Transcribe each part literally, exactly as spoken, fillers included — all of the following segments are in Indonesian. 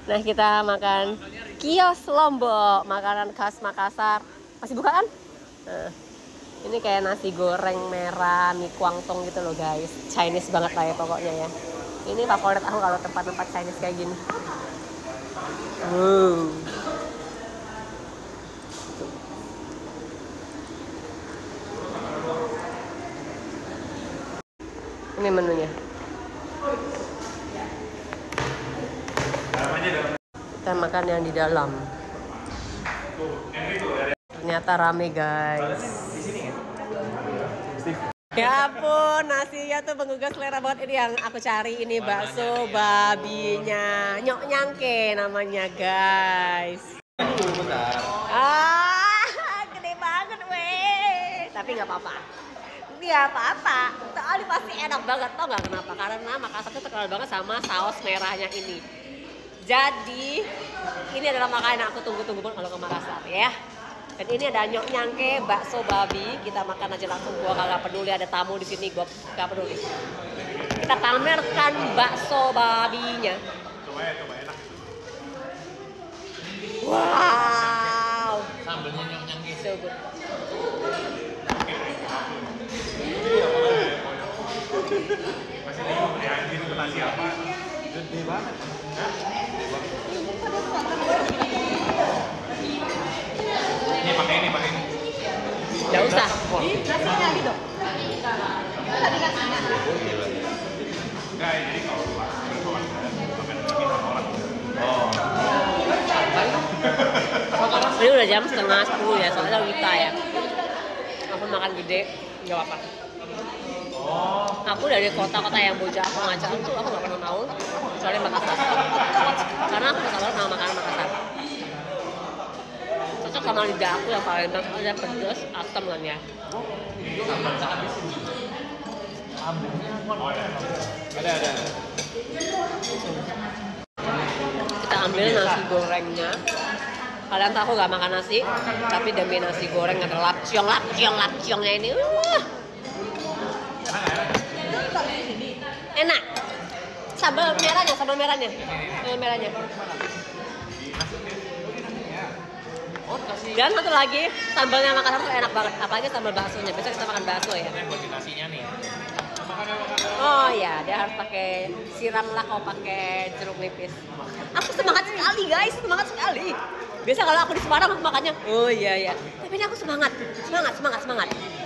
Nah, kita makan kios Lombok, makanan khas Makassar. Masih bukaan? Nah, ini kayak nasi goreng merah, mie kuangtong gitu loh guys. Chinese banget lah ya pokoknya ya. Ini favorit aku kalau tempat-tempat Chinese kayak gini. Wow. Ini menunya. Kita makan yang di dalam. Ternyata rame guys. Ya ampun, nasinya tuh menggugah selera banget. Ini yang aku cari, ini bakso babinya Nyok Nyangke namanya guys. Ah, gede banget weh. Tapi nggak apa-apa. Nggak apa-apa. Soalnya pasti enak banget. Tau nggak kenapa? Karena Makassar tuh terkenal banget sama saus merahnya ini. Jadi ini adalah makanan yang aku tunggu-tunggu pun kalau ke Makassar ya. Dan ini ada Nyok Nyangke bakso babi. Kita makan aja langsung. Gua kagak peduli ada tamu di sini. Gua gak peduli. Kita pamerkan bakso babinya. Coba ya, coba enak. Wow. Sambelnya Nyok Nyangke. So good. Masih bingung ya, ini tuh nasi apa? Gede banget. Ini pakai ini, pakai ini. Gak usah. Nasinya lagi dong. Tadi nasinya. Enggak, jadi kalau berkawan makan ini orang. Oh. Ini udah jam setengah sepuluh ya, soalnya kita ya. Aku makan gede, gak apa-apa. Aku dari kota-kota yang bocah aku ngajak tuh aku gak pernah mau kecuali Makassar. Karena aku suka banget sama makanan Makassar. Cocok sama lidah aku yang paling enak, ada pedas, asam kan ya. Ada, ada. Kita ambil nasi gorengnya. Kalian tahu aku gak makan nasi, tapi demi nasi goreng ada lapciong, lapciong, lapciongnya ini. Wah. Enak. Sambal merahnya, sambal merahnya. Sambal merahnya. Dan satu lagi, sambalnya Makassar tuh enak banget. Apalagi sambal baksonya. Biasa kita makan bakso ya. Ini buat nasinya nih. Oh ya, dia harus pakai siram lah kalau pakai jeruk nipis. Aku semangat sekali guys, semangat sekali. Biasa kalau aku di Semarang aku makannya, oh iya iya. Tapi ini aku semangat, semangat, semangat, semangat.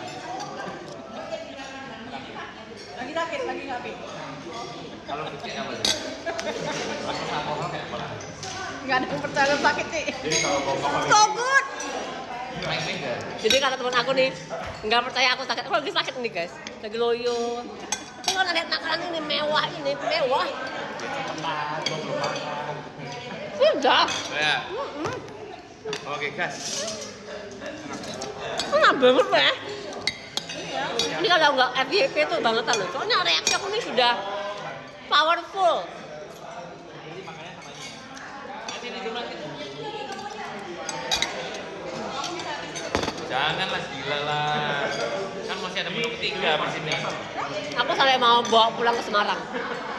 Lagi sakit, lagi ngapain? Kalau kecil apa sih? Aku sama orang kayak apa? Nggak ada yang percaya sakit sih. Jadi kalau bapak So good. Main beda. Jadi kata teman aku nih, nggak percaya aku sakit. Aku lagi sakit nih guys, lagi loyo. Kalau lihat makanan ini mewah, ini mewah. Sudah. Ya. Oke, gas. Enak banget ya. Ini kalau nggak F Y P tuh bangetan loh. Soalnya reaksi aku nih sudah powerful. Janganlah gila lah. Kan masih ada menu ketiga di sini. Aku sampai mau bawa pulang ke Semarang.